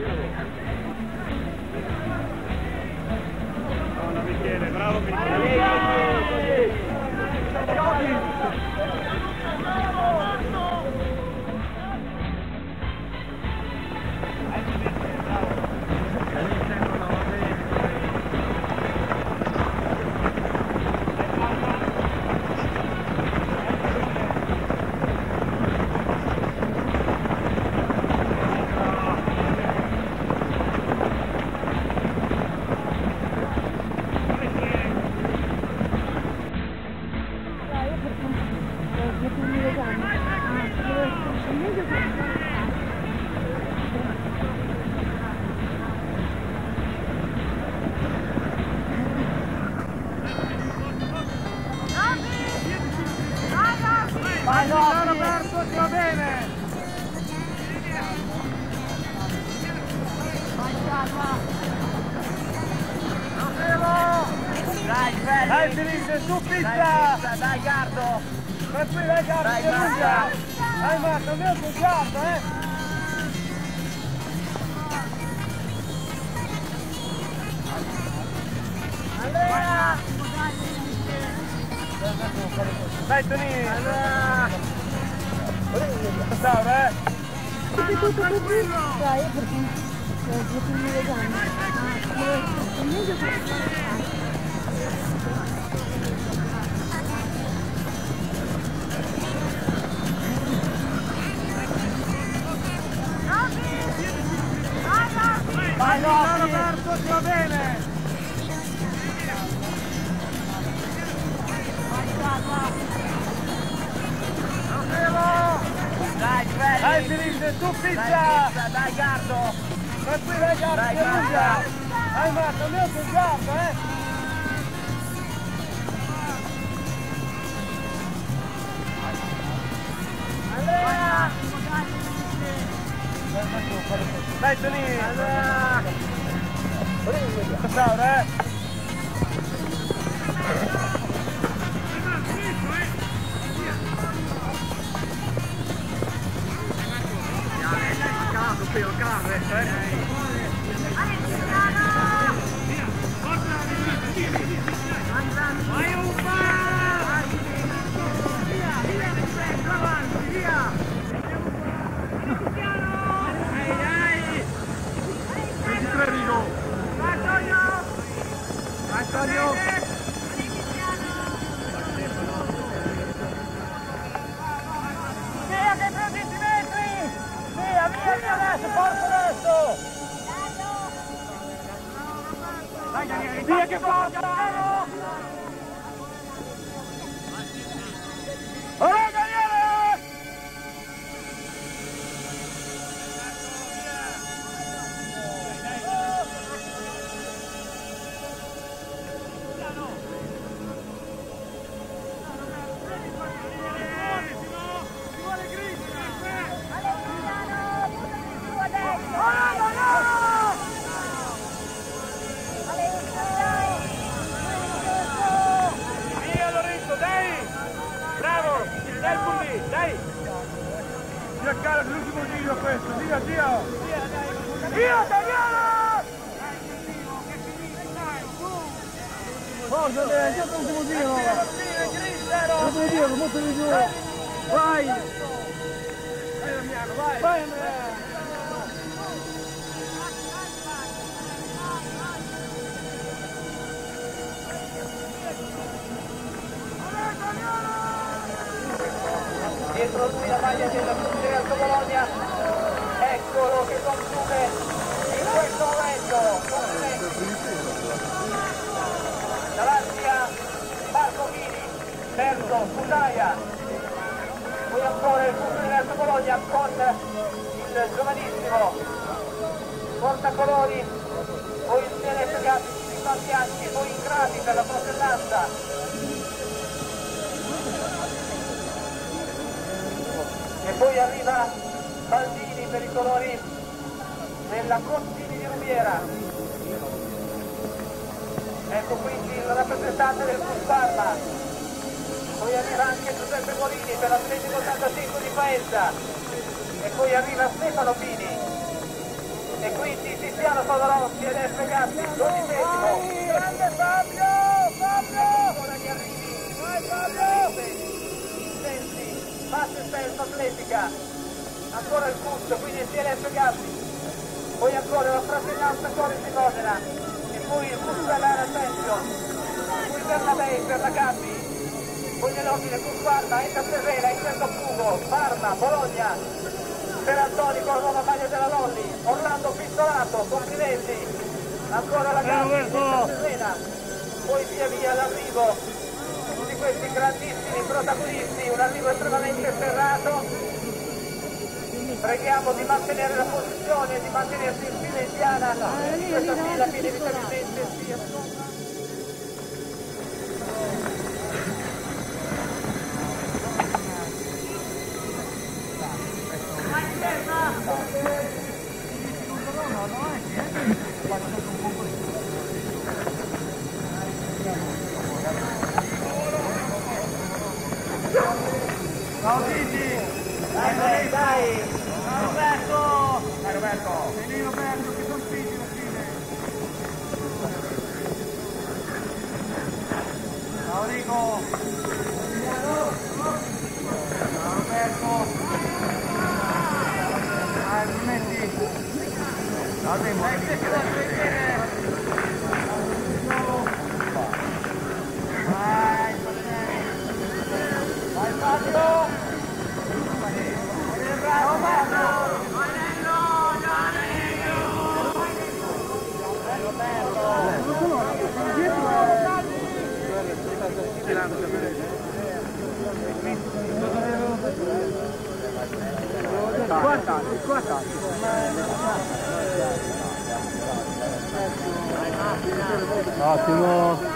Buono Michele, bravo Michele. Vai Roberto, ti va bene! Dai Felice, su pizza! Dai Gardo! Tranquillo, dai Gardo! Dai Marta! Dai Marta, almeno sul Gardo, Andrea! Dai Tonini! Ciao, Dai, perché mi legame. Vai Roberto, ti va bene! Dai Felice, su pizza! Dai Gardo! Tranquillo, dai Gardo! Dai Marta! Dai Marta, almeno sul Gardo, Andrea! Dai Tonini! Ciao, Vai Ufa! Antonio! Via che prendi i metri! Via adesso, forza adesso! Dai Daniele, via che forza! Allora Daniele! Giaccara, l'ultimo giro questo, via, via! Via, Daniele! Forza, dai, già l'ultimo giro! L'ultimo giro, molto di giù! Vai! Vai Damiano, vai! Vai Andrea! Dietro lui la maglia della Real Bologna, eccolo che conclude in questo momento, davanti a Marco Chini, terzo Sudaia, poi ancora il gruppo di Real Bologna con il giovanissimo portacolori, poi il CNF Gatti di Santianchi e poi Ingrati per la fratellanza. E poi arriva Baldini per i colori della Corsini di Rubiera. Ecco quindi il rappresentante del Cruz Parma. Poi arriva anche Giuseppe Morini per l'Atletico 85 di Faenza. E poi arriva Stefano Pini. e quindi Tiziano Fodorowski ed F. Gatti, 12esimo. Grande Fabio! Ancora gli arrivi. Vai Fabio! Senti, Massimo Spenso Atletica, ancora il Cus, quindi il TLF Gatti, poi ancora la Fratellanza Coris di Modena, e poi il Cus Lara Asensio, poi Bernabei per la Gatti, poi nell'ordine Cus Parma, Inter Cervera, Inter Pugo, Parma, Bologna, per Antoni con la nuova maglia della Lolli, Orlando Pistolato, complimenti, ancora la Gatti, Inter Cervera, poi via via l'arrivo di questi grandissimi protagonisti, un arrivo estremamente serrato. Preghiamo di mantenere la posizione, di mantenersi in fila indiana in questa fila che inevitabilmente si assomma. Ciao Titi! Dai! Roberto! Dai Roberto! Vieni Roberto, che sono finiti alla fine! Ciao Rico! Ciao Roberto! Dai, rimetti! Ciao Timo! Vai Fabio! Bravo Marco! Ottimo!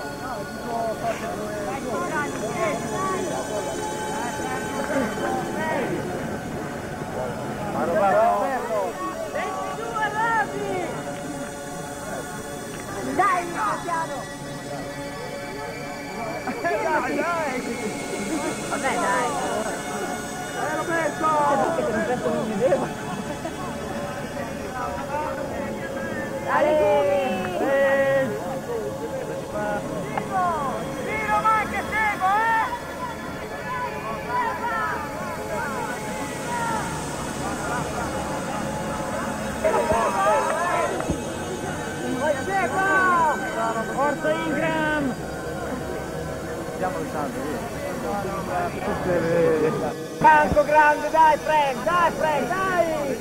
Dai, piano! Vabbè, dai! Roberto! Dai, Tiro mai che seguo, Forza Ingram! Stiamo lasciando, Franco grande, dai Frank, dai!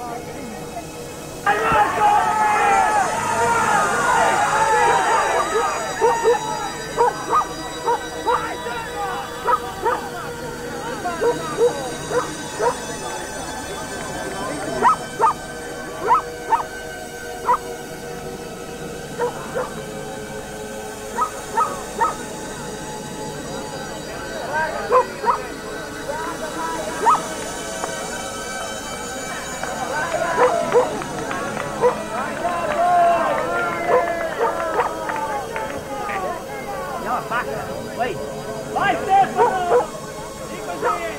Vai Stefano! Sì così!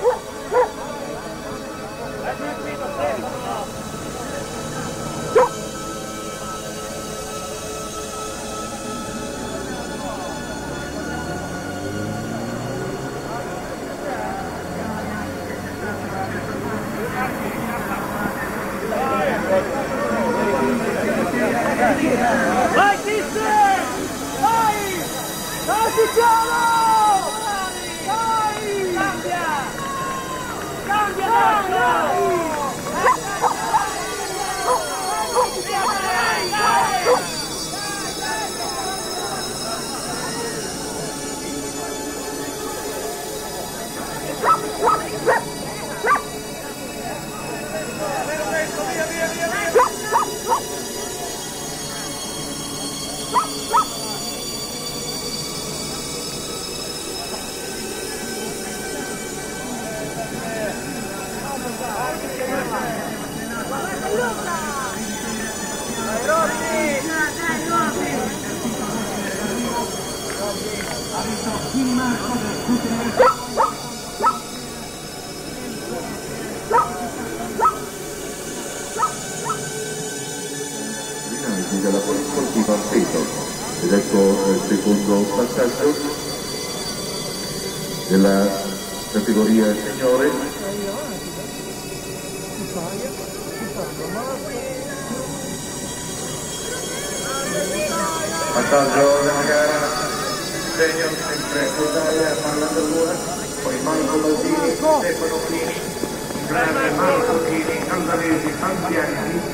Vai Tiziano! Vai! Dai Tiziano! Dai! Cambia! ragazzi della Polisportiva Peto. Ed ecco il secondo passaggio della categoria signore. Passaggio della gara, segno sempre Italia, parlando l'una, poi Marco Baldini, Stefano Clini, grande Marco Clini, Andalesi, Anziani.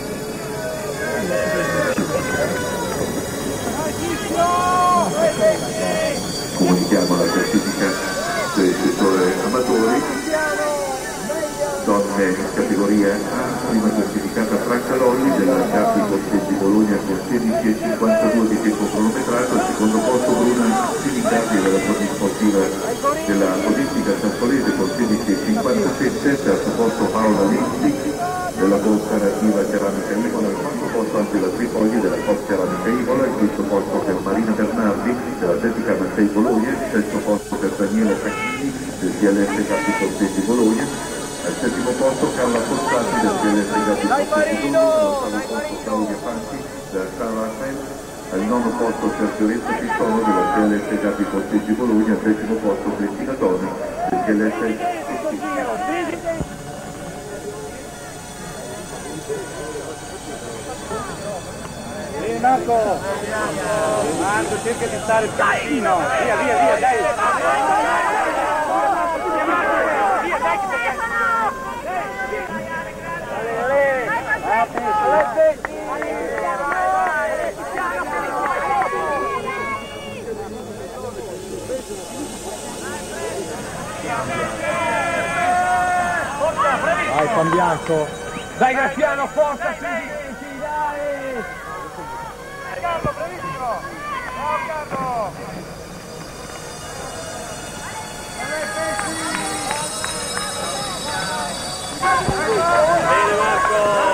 Comunichiamo la classifica del settore amatori. Donne categoria A, prima classificata Franca Lolli della Capi Corsetti Bologna con 16,52 di tempo cronometrato, al secondo posto Bruna Sinicati della Polisportiva della Podistica Sassolese con 16,57, terzo posto Paola Lizzi della cooperativa Ceramica Imola, al quarto posto Angela Tripogli della Coop Ceramica Imola, il quinto posto per Marina Bernardi dell'Atletica Mattei Bologna, il sesto posto per Daniele Tacchini del CLS Capi Corsetti Bologna, al settimo posto Carla Fossati del CLS Capi Corsetti Bologna, all'ottavo posto Claudia Fanti della Sala Asmen, al nono posto Sergioretto Pissono della CLS Capi Corsetti Bologna, al decimo posto Cristina Toni del CLS Corsetti. Marco, cerca di stare vicino, via, dai! Vai San Bianco! Dai Graziano, forza! Carlo, bravissimo! Bravo Carlo! Bene Marco!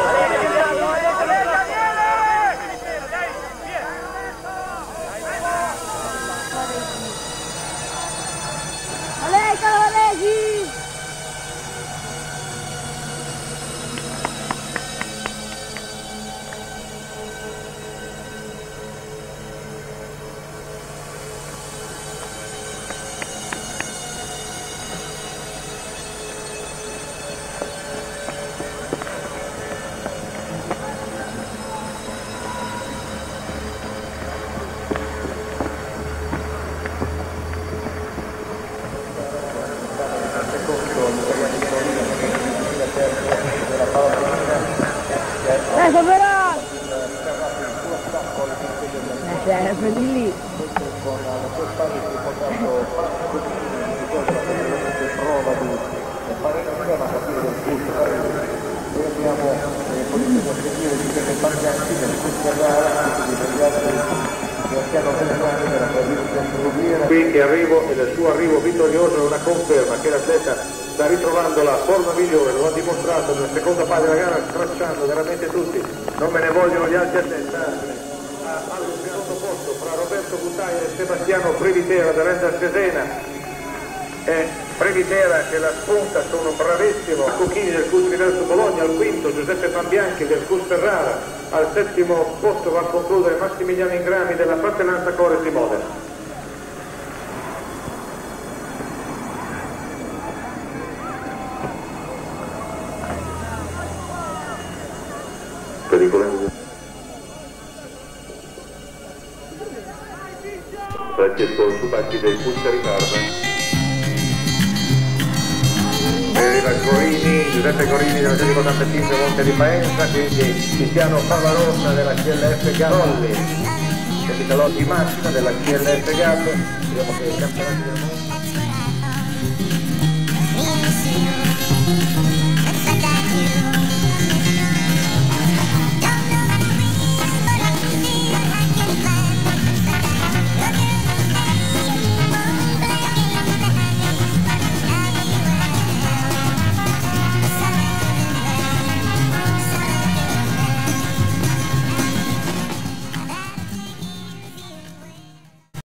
Lì. Con la sua spalla si è portato prova di fare insieme a capire del pulso. Noi abbiamo potuto seguire di quelle parti del pulso di Qui è arrivo ed il suo arrivo vittorioso è una conferma che l'atleta sta ritrovando la forma migliore, lo ha dimostrato nella seconda parte della gara stracciando veramente tutti, non me ne vogliono gli altri atleti. Al secondo posto fra Roberto Buttaia e Sebastiano Previtera dell'Ender Cesena, Previtera che la spunta sono bravissimo, Cocchini del CUS Universo Bologna, al quinto Giuseppe Fambianchi del CUS Ferrara, al settimo posto va a concludere Massimiliano Ingrami della Fratellanza Cores di Modena. Francesco Subacchi del Pulsari Parma, arriva Gorini, Giuseppe Gorini della 185 Monte di Paenza, quindi Tiziano Favarossa della CLF Garolli, Capitalotti Macchina della CLF Gallo, vediamo che i campionati del mondo.